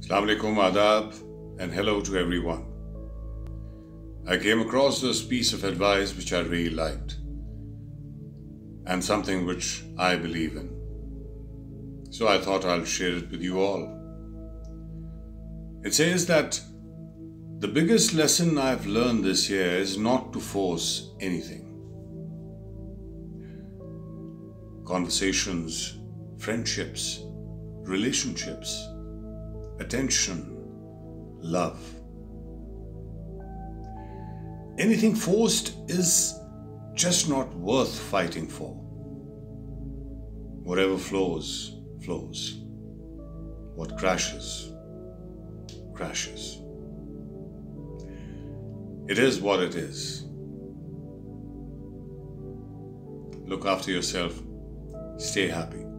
Assalamu alaikum, adab, and hello to everyone. I came across this piece of advice which I really liked and something which I believe in. So I thought I'll share it with you all. It says that the biggest lesson I've learned this year is not to force anything. Conversations, friendships, relationships, attention, love. Anything forced is just not worth fighting for. Whatever flows, flows. What crashes, crashes. It is what it is. Look after yourself. Stay happy.